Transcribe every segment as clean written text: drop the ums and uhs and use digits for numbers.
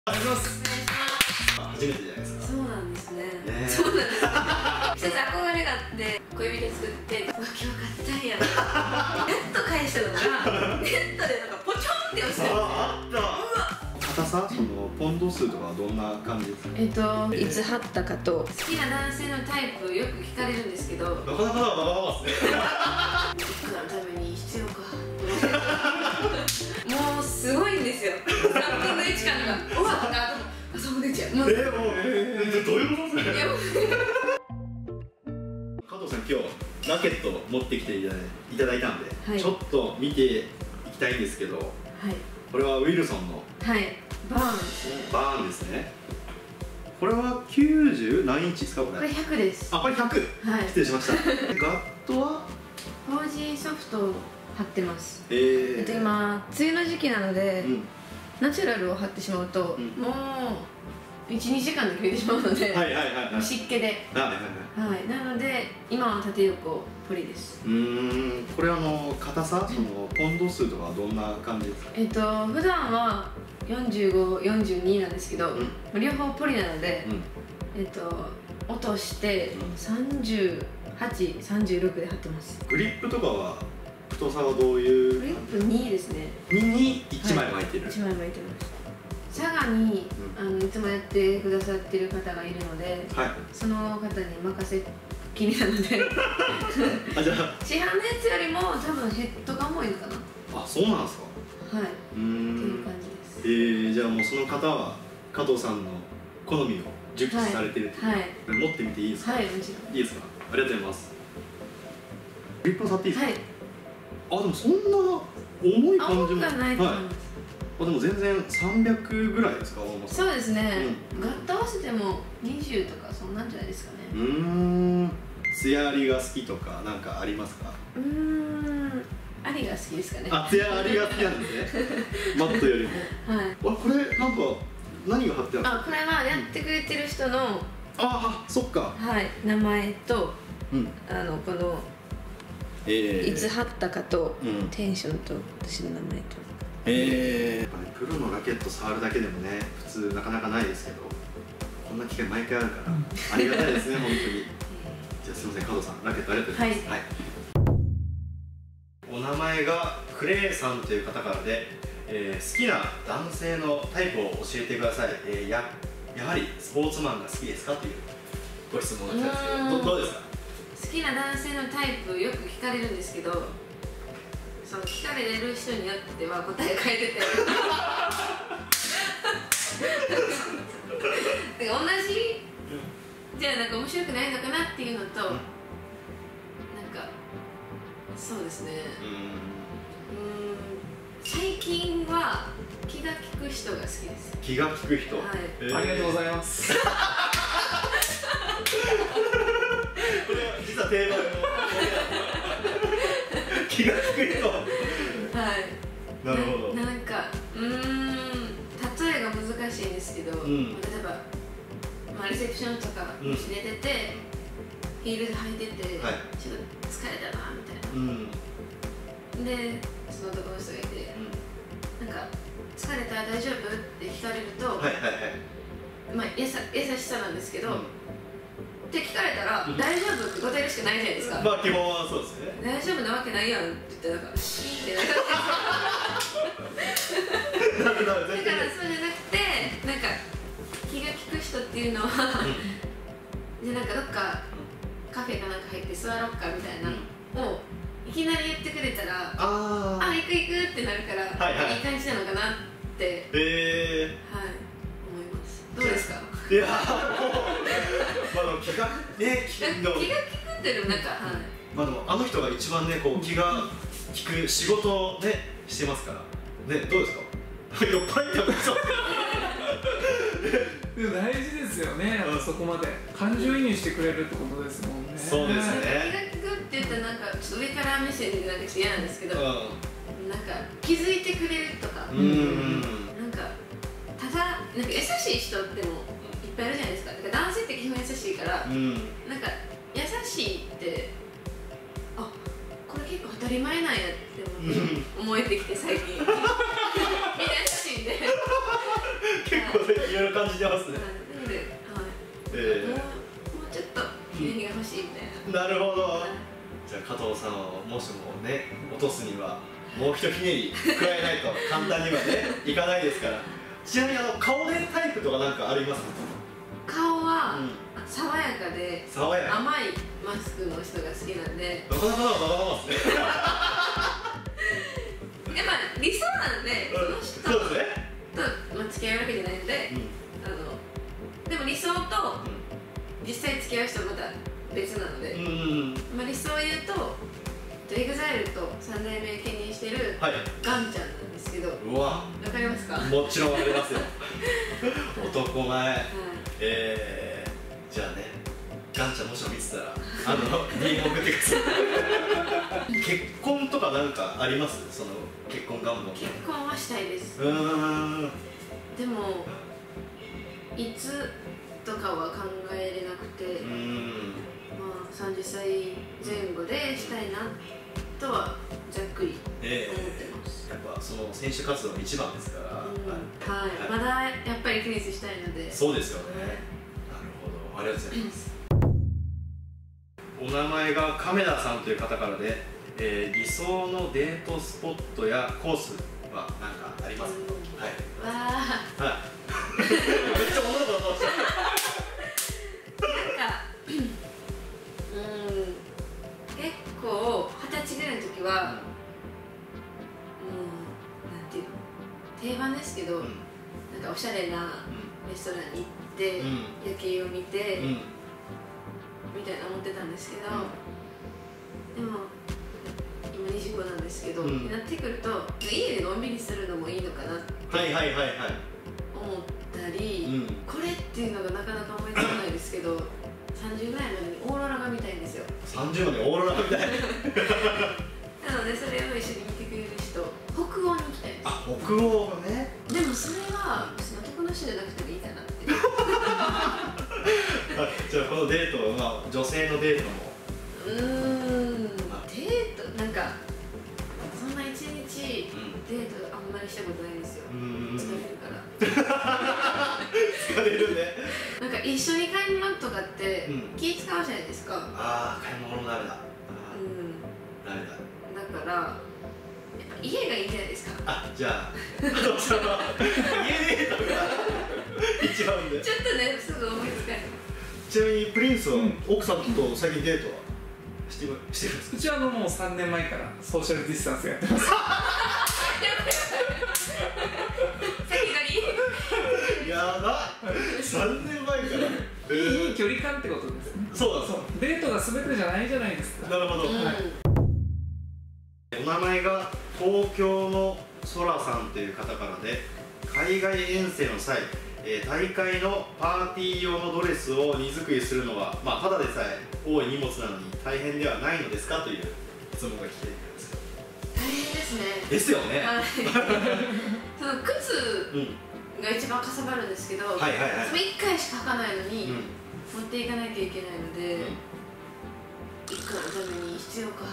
ありがとうございます。 初めてじゃないですか。 そうなんですね。そうなんですね。一つ憧れがあって小指で作って今日買ったんやネット返したのがネットでなんかポチョンって押してあった。硬さ、そのポンド数とかはどんな感じですか？ いつ貼ったかと好きな男性のタイプよく聞かれるんですけど、 なかなかなバカバカですね。 僕らのために必要かもうすごいんですよ。3分の1感が終わった後もあそこ出ちゃう。もうどういうことですか？加藤さん、今日ラケット持ってきていただいたんで、はい、ちょっと見ていきたいんですけど、はい、これはウィルソンのバーンですね。 バーンですね。これは90何インチですか？これ 100です。 あ、これ100、はい、失礼しました。ガットは 4G ソフトを貼ってます。今梅雨の時期なので、ナチュラルを貼ってしまうと、もう12時間で切れてしまうので、湿気で、なので今は縦横ポリです。 これ硬さ、そのポンド数とかはどんな感じですか？ 普段は45、42なんですけど、両方ポリなので、落として38、36で貼ってます。 グリップとかは太さはどういう？ グリップ2ですね。 2に1枚巻いてる。 1枚巻いてます。佐賀にいつもやってくださってる方がいるので、その方に任せっきりなのであ、じゃあ市販のやつよりも多分ヘッドが重いのかな。 あ、そうなんですか。はい、っていう感じです。じゃあもうその方は加藤さんの好みを熟知されてるっていう。持ってみていいですか？はい、もちろん。いいですか？ありがとうございます。グリップを触っていいですか？はい。あ、でもそんな重い感じも。 ないと思います。 でも全然300ぐらいですか？ そうですね。ガッと合わせても20とかそんなんじゃないですかね。艶ありが好きとかなんかありますか？ ありが好きですかね。 あ、艶ありが好きなんですね。マットよりも。はい。これなんか何が貼ってある？ あ、これはやってくれてる人の。 あ、そっか。 はい、名前とこのいつ貼ったかとテンションと私の名前と。 プロのラケット触るだけでもね、普通なかなかないですけど、こんな機会毎回あるからありがたいですね、本当に。じゃあすみません、加藤さん、ラケットありがとうございます。はい、お名前がクレイさんという方からで、好きな男性のタイプを教えてください。やはりスポーツマンが好きですかというご質問が来たんですけど、どうですか？ 好きな男性のタイプよく聞かれるんですけど、その聞かれる人によっては答え変えてて同じじゃあなんか面白くないのかなっていうのと、なんかそうですね、最近は気が利く人が好きです。 気が利く人、 ありがとうございます。これは実は定番の気が利く人。 はい。なるほど。なんか例えが難しいんですけど、例えばレセプションとかもし出ててヒールで履いててちょっと疲れたなみたいな。でその男の人がいて、なんか疲れたら大丈夫って聞かれると、まあ優しさなんですけど。って聞かれたら、大丈夫って答えるしかないじゃないですか。 まあ基本はそうですね。 大丈夫なわけないやんって言ったら、シーンってなかっただからそうじゃなくて、なんか気が利く人っていうのはじゃあなんかどっかカフェかなんか入って座ろうかみたいなをいきなり言ってくれたら、あ、行く行くってなるから、いい感じなのかなって思います。どうですか？ いやもう気が利くってる、なんかまあでもあの人が一番ねこう気が利く仕事をねしてますからね。どうですか？酔っ払ってますでも大事ですよね、そこまで感情移入してくれるってことですもんね。 そうですね。 気が利くって言ったらなんかちょっと上から目線でなんか嫌なんですけど、なんか気づいてくれるとか、なんかただなんか優しい人ってもいっぱいいるじゃないですか。だから男性って基本優しいから、なんか優しいってこれ結構当たり前なんやって思えてきて最近みんな優しいんで結構いろいろ感じてますね。 なので、もうちょっとひねりが欲しいみたいな。 なるほど。じゃあ加藤さんをもしもね落とすにはもう一ひねり加えないと簡単にはねいかないですから。ちなみに顔でタイプとかなんかありますか？ 顔は爽やかで爽やか、 甘いマスクの人が好きなんで。 なかなかますね。 やっぱ理想なんで、その人と付き合うわけじゃないので、でも理想と実際付き合う人はまた別なので、理想を言うとEXILE と3代目兼任してるガンちゃんなんですけど、 うわ、 わかりますか？ もちろんわかりますよ。男前。じゃあね、ガンちゃんもしも見てたらDM 送ってください。結婚とかなんかあります？その結婚願望。 結婚はしたいです。でもいつとかは考えれなくて、30歳前後でしたいなとはざっくり思ってます。 やっぱその選手活動の一番ですから、 まだやっぱりテニスしたいので。 そうですよね。なるほど、ありがとうございます。お名前が亀田さんという方からで、理想のデートスポットやコースは何かありますか？はい。めっちゃ女の子だと思ってた。 結構20歳ぐらいの時は、なんていうの、定番ですけど、なんかおしゃれなレストランに行って、夜景を見て、みたいな思ってたんですけど、でも今25なんですけど、になってくると家でのんびりするのもいいのかなって思ったり、これっていうのがなかなか思いつかないですけど、30ぐらいまでにオーロラが見たいんですよ。 30までオーロラが見たい。 なのでそれを一緒に見てくれる人、北欧に行きたいです。 北欧ね。 でもそれは男の人じゃなくてもいいかなって。 じゃあこのデートは女性のデートもデートなんかそんな一日デートあんまりしたことないんですよ。疲れるから疲れるね。 なんか一緒に買い物とかって気使うじゃないですか。 買い物もダメだ。ダメだ。 だからやっぱ家がいいじゃないですか。 じゃあ家デートが一番で。 ちょっとね、すぐ思いつかない。 ちなみにプリンスは奥さんと最近デートはしてるんですか？ うちはもう3年前からソーシャルディスタンスやってます。 やばっ、3年前からいい距離感ってことですね。 そうデートが全てじゃないじゃないですか。 なるほど。お名前が東京のそらさんという方からで、海外遠征の際大会のパーティー用のドレスを荷造りするのは、ただでさえ多い荷物なのに大変ではないのですかという質問が来ているんですよ。 大変ですね。 ですよね。 その靴が一番かさばるんですけど、それ1回しか履かないのに持っていかなきゃいけないので、1回のために必要か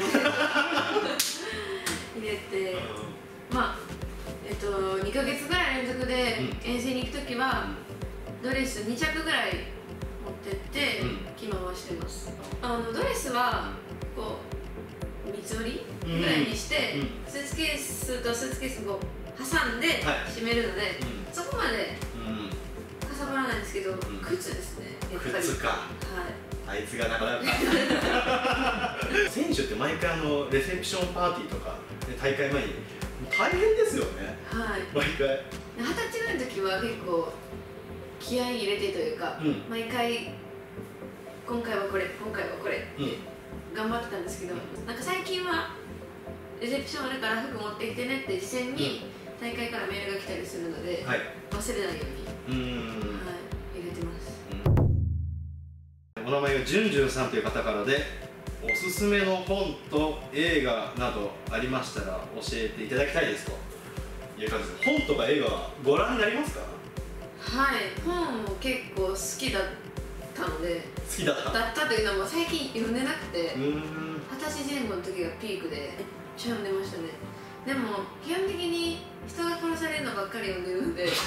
入れて、2ヶ月ぐらい連続で遠征に行くときはドレス2着ぐらい持ってって着回してます。ドレスはこう三つ折りぐらいにして、スーツケースとスーツケースを挟んで締めるので、そこまでかさばらないんですけど、靴ですね、やっぱり。 靴か。あいつがなかなか選手って毎回レセプションパーティーとか大会前に大変ですよね。毎回 20歳ぐらいの時は結構気合い入れてというか、毎回今回はこれ今回はこれって頑張ってたんですけど、なんか最近はレセプションあるから服持ってきてねって事前に大会からメールが来たりするので、忘れないように入れてます。 お名前がじゅんじゅんさんという方からで、おすすめの本と映画などありましたら教えていただきたいですという感じです。本とか映画はご覧になりますか？ はい、本も結構好きだったので。 好きだったというのも最近読んでなくて、20歳前後の時がピークでめっちゃ読んでましたね。 でも基本的に人が殺されるのばっかり読んでるので小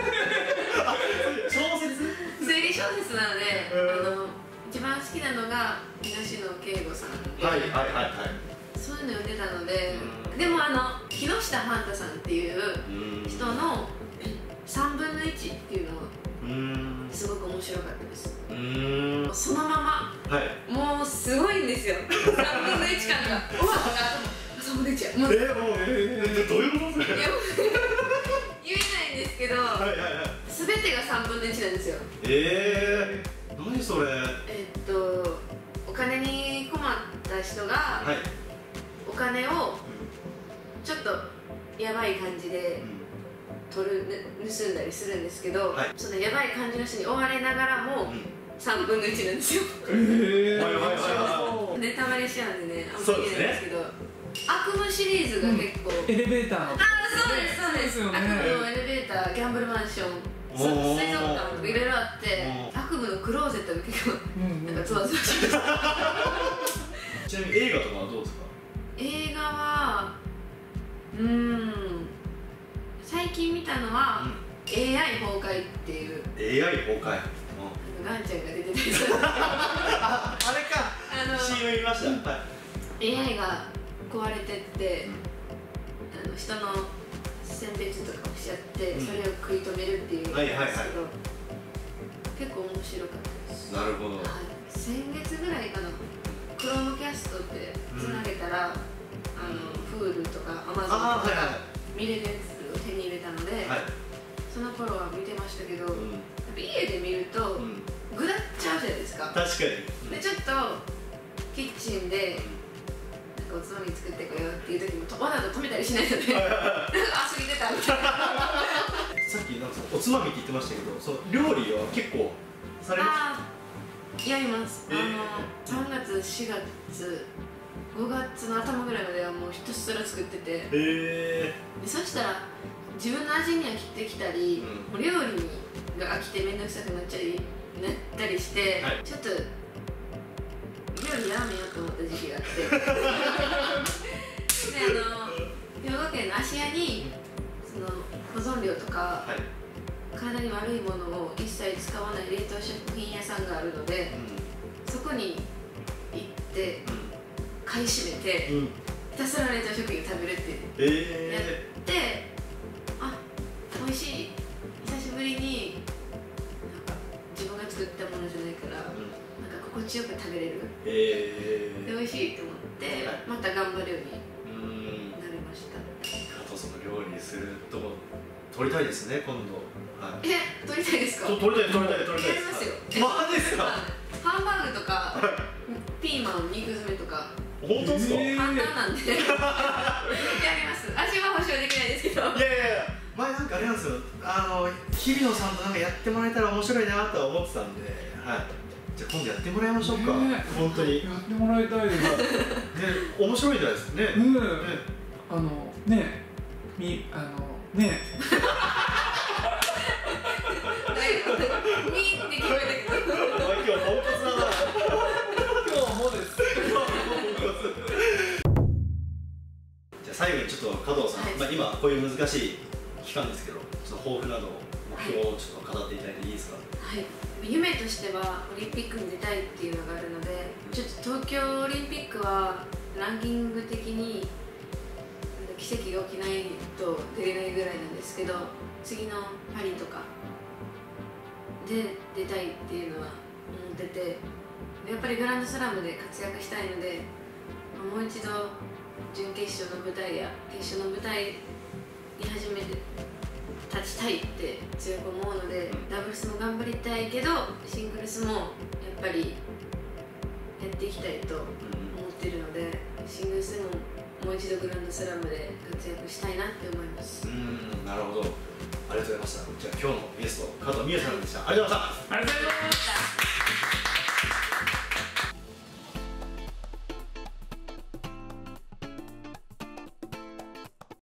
説推理小説なので、一番好きなのが東野圭吾さんで、そういうの読んでたので、でも木下ファンタさんっていう人の3分の1っていうのはすごく面白かったです。そのまま、もうすごいんですよ。3分の1感が終わった3分の1や。もうどういうことですか？言えないんですけど、全てが3分の1なんですよ。 何それ？ お金に困った人がお金をちょっとやばい感じで盗んだりするんですけど、そのやばい感じの人に追われながらも3分の1なんですよ。ネタバレしちゃうんでね、あんまり言えないんですけど、悪夢シリーズが結構、 エレベーターの、 そうです悪夢のエレベーター、ギャンブルマンション、水族館とかいろいろあって、悪夢のクローゼットが結構なんかゾワゾワしました。 ちなみに映画とかはどうですか？ 映画は最近見たのは AI 崩壊っていう。 AI 崩壊、 ガンちゃんが出てたやつ。 あれか、CM 見ました。 AI が壊れてって人の選別とかをしちゃってそれを食い止めるっていうのなんですけど、結構面白かったです。 なるほど。 先月ぐらいかな、クロームキャストってつなげたらHulu とか Amazon とか見れるやつを手に入れたので、その頃は見てましたけど、家で見るとぐだっちゃうじゃないですか。 確かに。 でちょっとキッチンでおつまみ作ってこようっていう時もわざと止めたりしないので過ぎてたみたいな。 さっきなんかおつまみって言ってましたけど、その料理は結構されます？ やります。3月4月5月の頭ぐらいまではもうひたすら作ってて、でそしたら自分の味に飽きてきたり、料理が飽きて面倒くさくなったりして、ちょっと料理やめようと思った時期があってで兵庫県の芦屋にその保存料とか、体に悪いものを一切使わない冷凍食品屋さんがあるので、そこに行って買い占めて、ひたすら冷凍食品を食べるってやって、美味しい、久しぶりになんか自分が作ったものじゃないから、なんか心地よく食べれる、で美味しいと思って、また頑張るようになりました。 あとその料理するとこ撮りたいですね、今度。 撮りたいですか？ 撮りたいです。やりますよ。マジですか？ ハンバーグとかピーマン、肉詰めとか本当ですか？ 簡単なんでやります。味は保証できないですけど。 いや前なんかあれなんですよ、日比野さんとなんかやってもらえたら面白いなとは思ってたんで、じゃあ今度やってもらいましょうか。本当にやってもらいたいです。 面白いじゃないですかね。 って聞こえたけど、 今日ポンコツだな。 今日もです。 じゃあ最後にちょっと加藤さん、今こういう難しい期間ですけど、ちょっと抱負など目標をちょっと語っていただいていいですか？ 夢としてはオリンピックに出たいっていうのがあるので、ちょっと東京オリンピックはランキング的に奇跡が起きないと出れないぐらいなんですけど、次のパリとかで出たいっていうのは思ってて、やっぱりグランドスラムで活躍したいので、もう一度準決勝の舞台や決勝の舞台に初めて立ちたいって強く思うので、ダブルスも頑張りたいけどシングルスもやっぱりやっていきたいと思ってるので、シングルスももう一度グランドスラムで活躍したいなって思います。 なるほど、ありがとうございました。じゃあ今日のゲスト加藤美優さんでした。ありがとうございました。 ありがとうございました。